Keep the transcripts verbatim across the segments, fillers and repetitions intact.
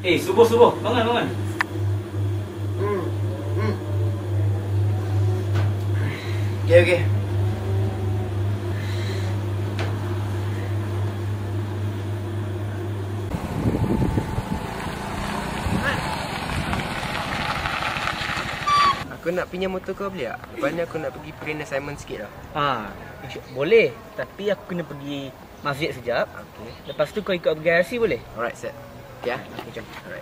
Eh, subuh-subuh. Bangun, bangun. Hmm. Hmm. Okey, okey. Aku nak pinjam motor kau boleh tak? Lepas ni aku nak pergi print assignment sikit lah. Ha, boleh. Tapi aku kena pergi masjid sekejap. Okay. Lepas tu kau ikut pergi R C boleh? Alright, set. Okay lah. Macam. Alright.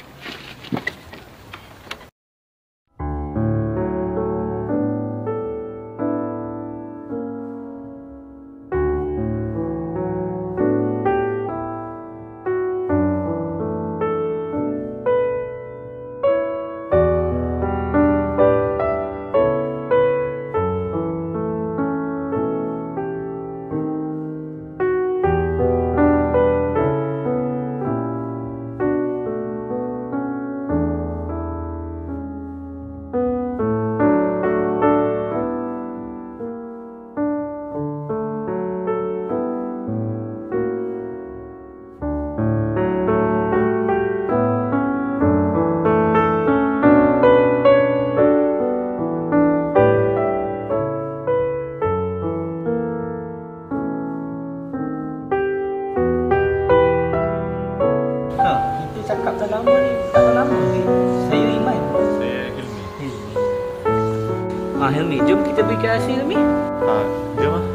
Cakap dah lama ni, tak dah lama ni. Saya Iman. Saya Hilmi. Hilmi. Ah Hilmi, jom kita pergi ke R C Hilmi. Ah, jom lah.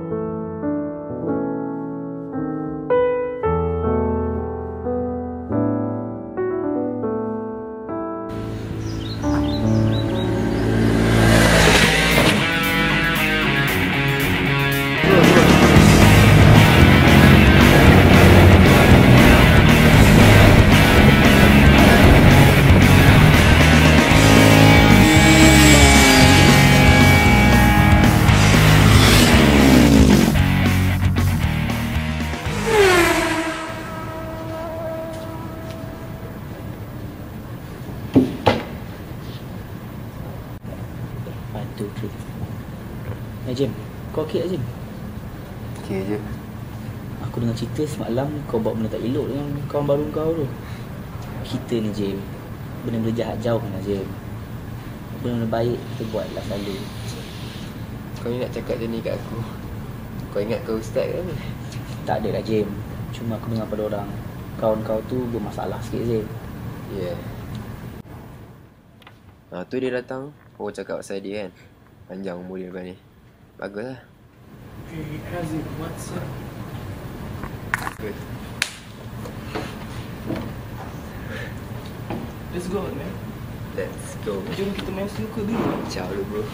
Padu tu. Eh Jim, kau okey tak Jim? Okey je. Aku dengar cerita semalam kau buat benda tak elok dengan kawan baru kau tu. Kita ni Jim, benda-benda jahat jauh lah Jim. Benda-benda baik kita buatlah selalu. Kau ni nak cakap macam ni kat aku. Kau ingat kau ustaz ke apa? Tak ada lah Jim. Cuma aku dengar pada orang, kawan kau tu bermasalah sikit Jim. Ya. Yeah. Ha, tu dia datang. Kau cakap pasal dia kan. Panjang umur dia lepas ni. Bagus lah. Hey, Azim, what's up? Good. Let's go, man. Let's go. Jom kita main snooker dulu. Ciao lu bro.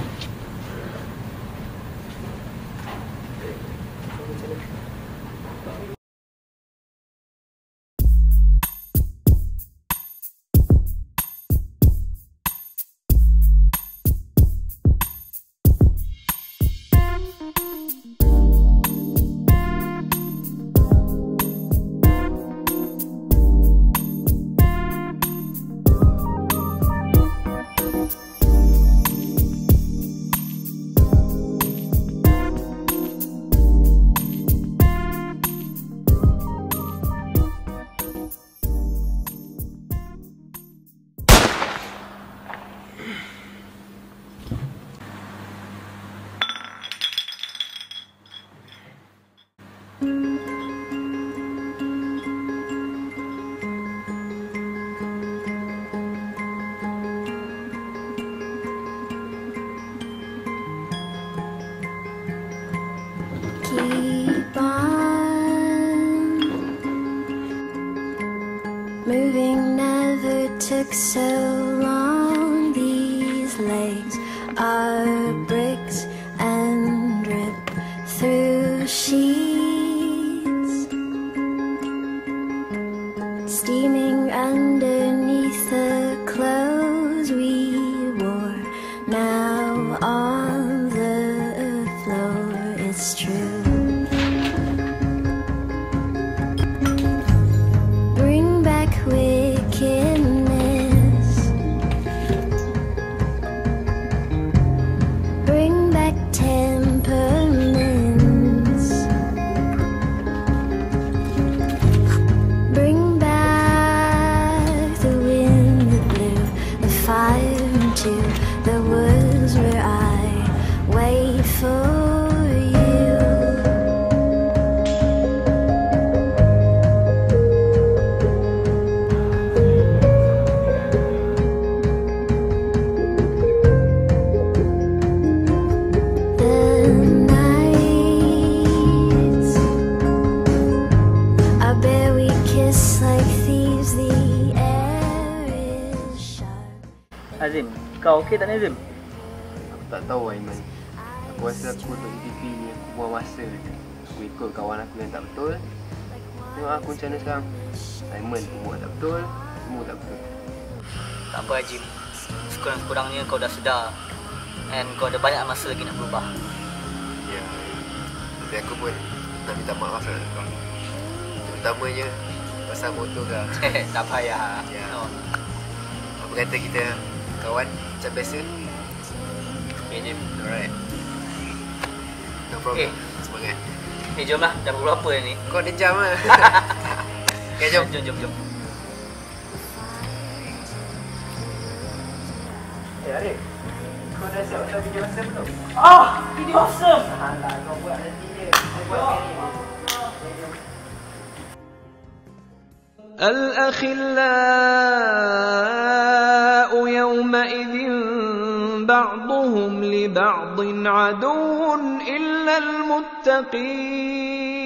Keep on moving, never took so long. These legs are bricks and drip through sheets, steaming underneath the clothes we wore. Now on the floor, it's true. Bring back wickedness, bring back temperaments, bring back like thieves, the air is sharp. Azim, kau okey tak ni Azim? Aku tak tahu Aiman. Aku rasa aku duduk di T V ni, aku buang masa je. Aku ikut kawan aku yang tak betul. Tengok aku macam mana sekarang. Aiman semua tak betul, semua tak betul. Tak apa Azim. Sekurang-kurangnya kau dah sedar. And kau ada banyak masa lagi nak berubah. Ya. Tapi aku pun nak minta maaf lah kau. Terutamanya pasal motor kau. Tak payah. Ya. No. Apa kata kita kawan macam biasa? Okay Jim. Alright. No problem. Okay. Semangat. Eh jomlah, dah pukul berapa ni? Kau ada jam lah. Okay, jom. Jom, jom, jom. Eh, Arif. Kau dah siap pasal video Osem belum? Ah! Video Osem! Alah, kau buat nanti je. Kau buat ni. الأخلاء يومئذ بعضهم لبعض عدو إلا المتقين